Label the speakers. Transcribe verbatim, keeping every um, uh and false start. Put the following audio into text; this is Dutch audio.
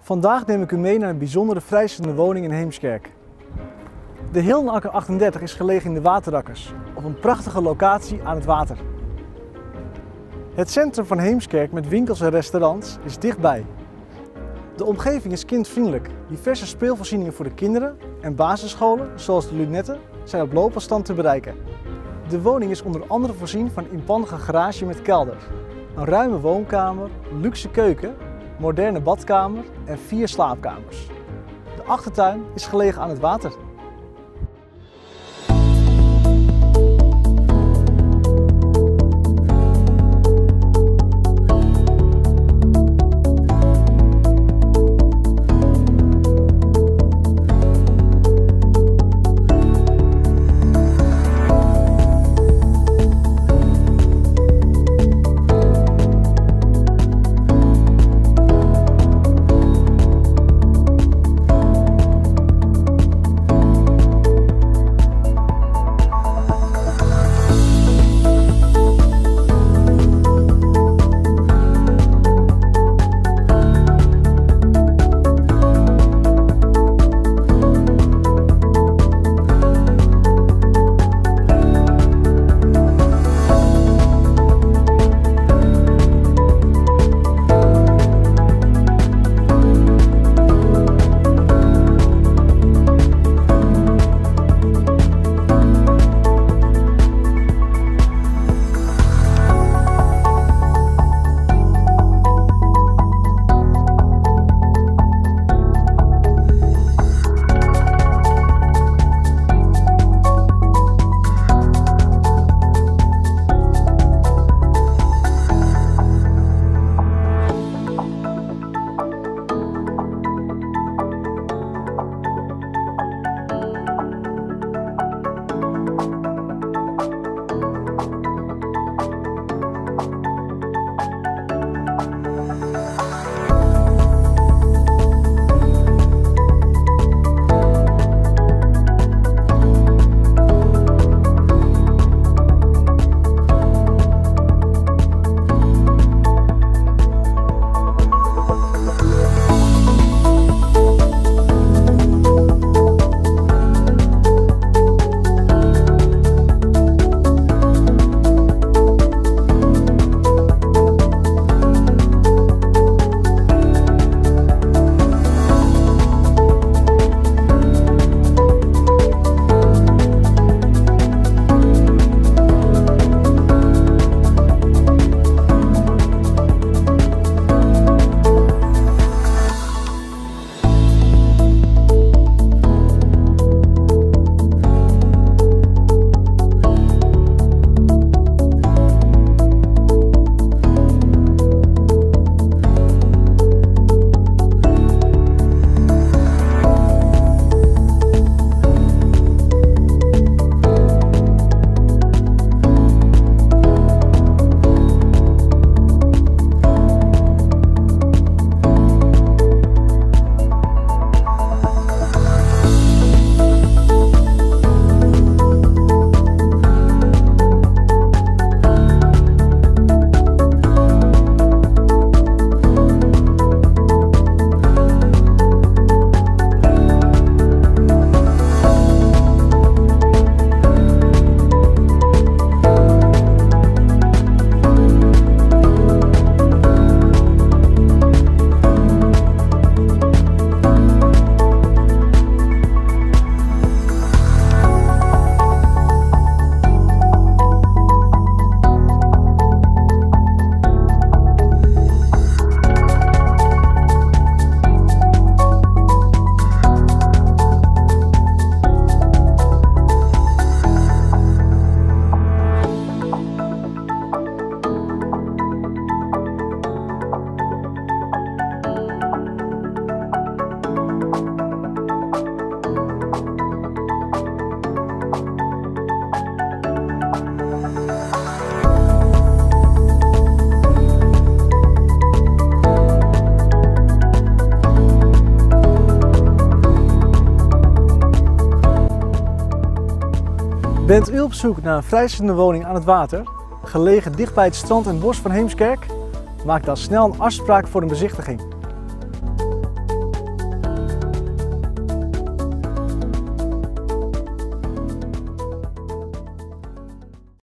Speaker 1: Vandaag neem ik u mee naar een bijzondere vrijstaande woning in Heemskerk. De Hillen acker achtendertig is gelegen in de Waterakkers, op een prachtige locatie aan het water. Het centrum van Heemskerk met winkels en restaurants is dichtbij. De omgeving is kindvriendelijk. Diverse speelvoorzieningen voor de kinderen en basisscholen, zoals de lunetten, zijn op loopafstand te bereiken. De woning is onder andere voorzien van een inpandige garage met kelder, een ruime woonkamer, luxe keuken, moderne badkamer en vier slaapkamers. De achtertuin is gelegen aan het water. Bent u op zoek naar een vrijstaande woning aan het water, gelegen dicht bij het strand en bos van Heemskerk? Maak dan snel een afspraak voor een bezichtiging.